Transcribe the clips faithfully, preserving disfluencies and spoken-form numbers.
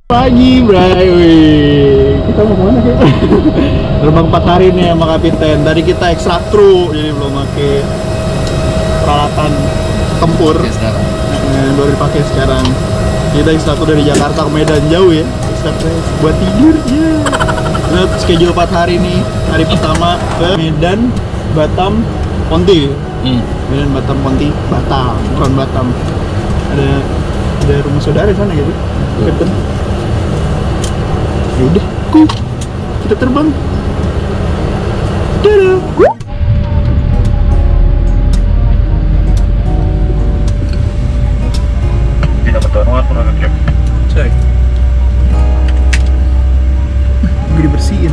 Pagi, Bray. Wih. Kita mau kemana sih? Terbang empat hari nih sama kapiten. Tadi kita ekstra kru, jadi belum pakai peralatan tempur. Yang baru dipakai sekarang. Kita ekstra kru dari Jakarta ke Medan, jauh ya. Ekstra kru buat tidur ya. Nah, schedule empat hari nih. Hari pertama ke Medan, Batam, Ponti. Hmm. Medan, Batam, Ponti, Batam, bukan Batam. Ada ada rumah saudara di sana gitu. Ketemu. Yaudah, ku kita terbang. Dadah. Tidak bertuan kurang cek. Cek. Gue dibersihin.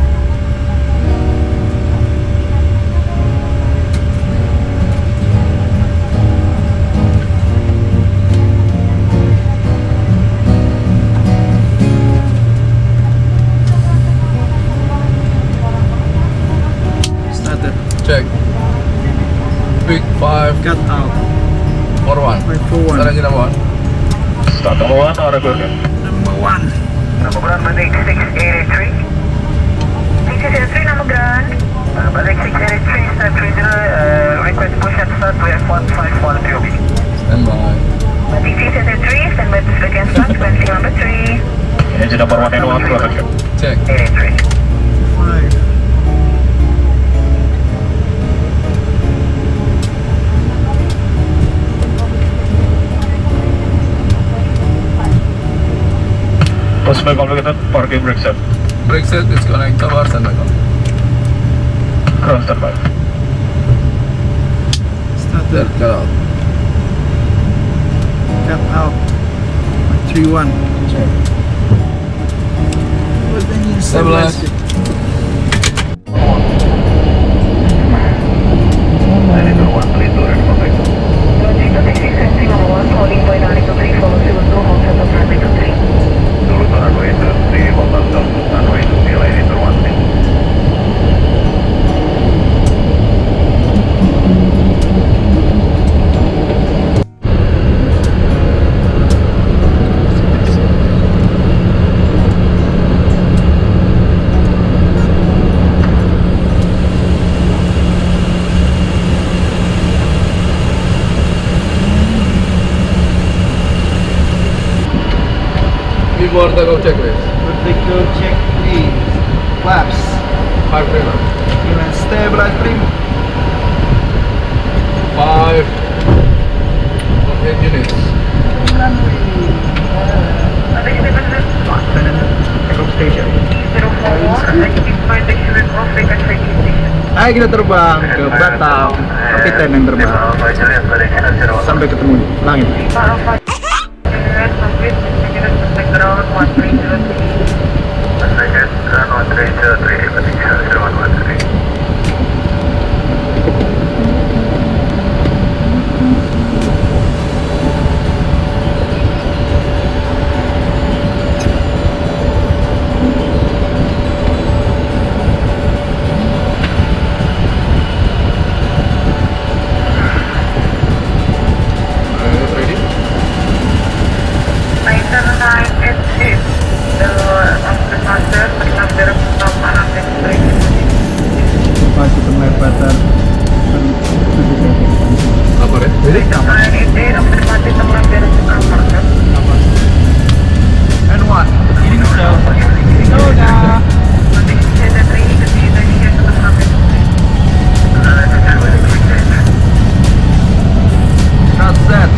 Check. Big five. Cut out. Four one. Five four one. Start engine number one. Start number one or good? Number one. Number one, Matic six eighty-three. six eighty-three, number ground. Uh, Matic six eighty-three, start three zero, uh, request push and start to F one five one P O B. Stand by. Matic six eighty-three, stand by to again start, cleansing number three. Engine number one and one, kurang cek. Check. eighty-three. Five. Possible complicated parking brake set. Brake set, disconnect tower, stand by. Ground standby. Starter. Cut out. Cut out. Three one. Check. Stabilize. Before the go checklist. Vertical check please. Flaps. Five trailer. Gila, stabilize prim. Five. Eight units. Station. zero four one, identify the unit of frequency station. Ayo kita terbang ke Batam. Kapiten yang terbang. Sampai ketemu di langit. Unit complete, unit contact ground one three zero three. Second, ground one three zero three, Matic zero one one three. Masih penempatan. Apa ya? Jadi and one. Ini sudah. Sudah. Not that.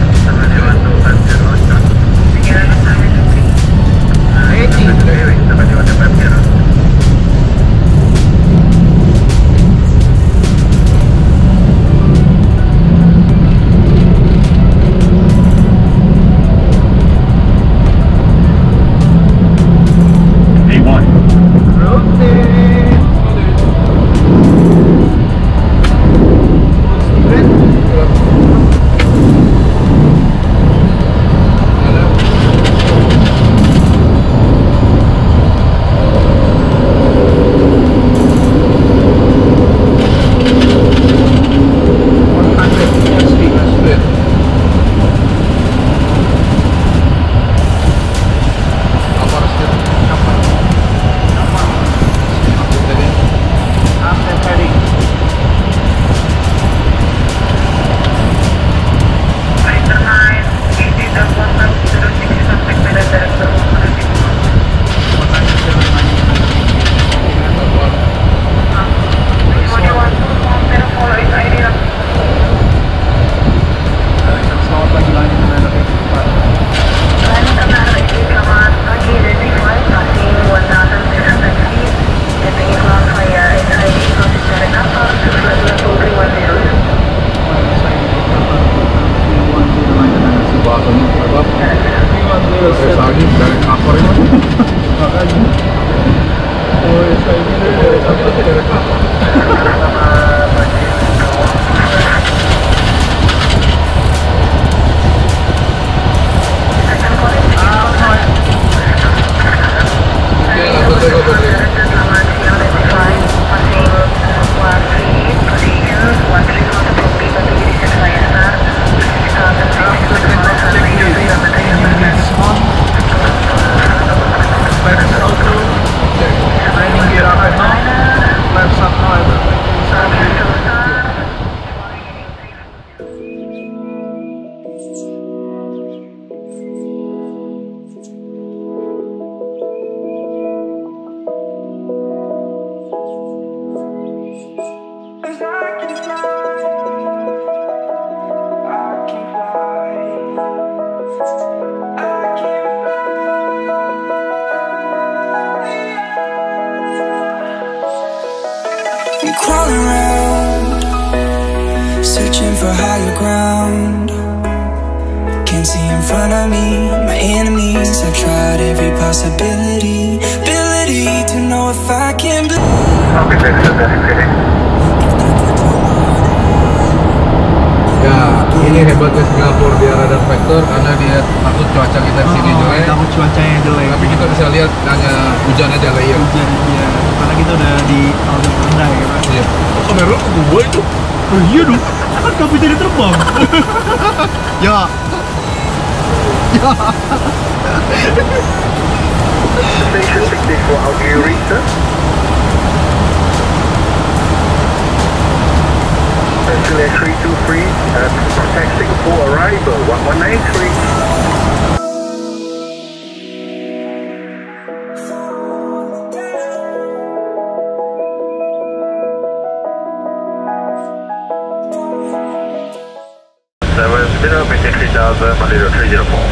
crawling around, searching for higher ground. Can't see in front of me, my enemies. I've tried every possibility, ability to know if I can believe. Ya, ini hebatnya Singapura di radar vektor karena dia takut cuaca kita di sini jelek. Takut cuacanya jelek. Tapi kita bisa lihat hanya hujan aja lah ya. Hujan, iya. Karena kita udah di altitude rendah ya kan. Iya. Oh, kamera lu ke gua itu. Oh iya dong, kan kapiten terbang. Ya. Ya. Station sixty-four, how do you reach, sir? Juliet three two three, uh, contact Singapore arrival one one nine three. seven zero, maintain three thousand, Manila three zero four.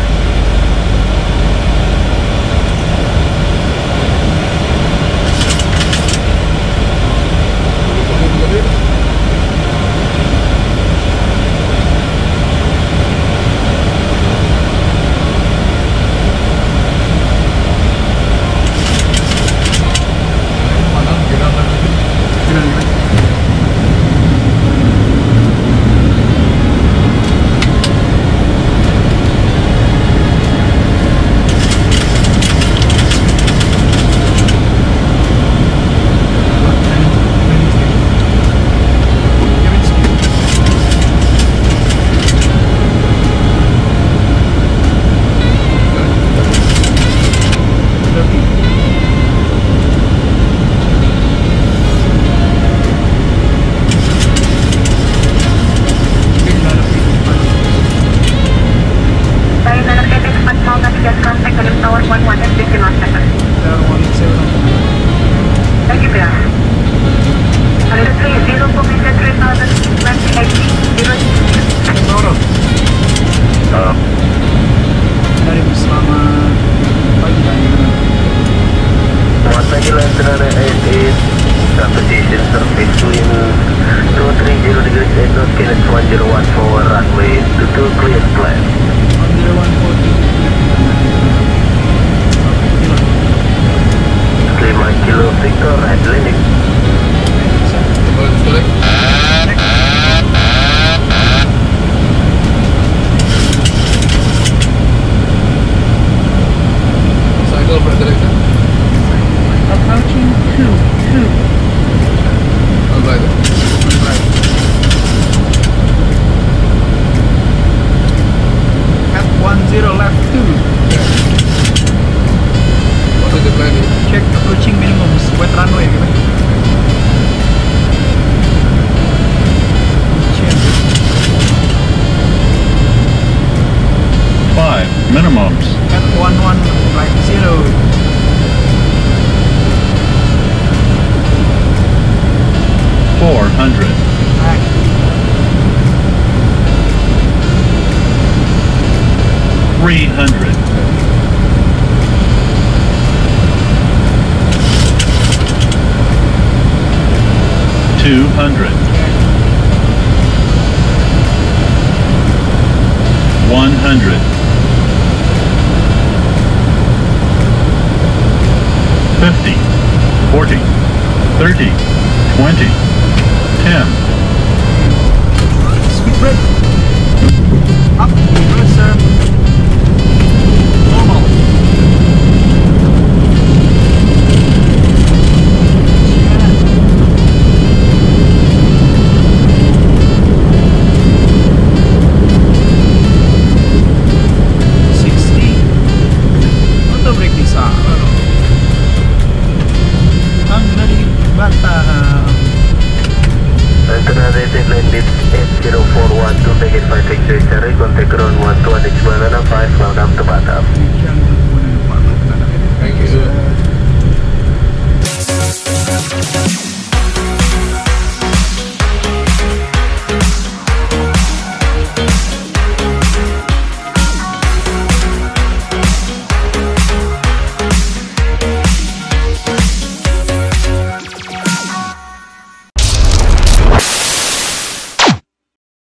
Minimums. At one one flight zero. Four hundred. Right. Three hundred. Two hundred. One hundred. Fifty, forty, thirty, twenty, ten. Speed brake. Up, good sir. Normal. Sixty. Auto brake bisa. Antenna rated landed eight zero four one two, packet five six three, contact ground one two one X banana five, round up to Batam. Thank you.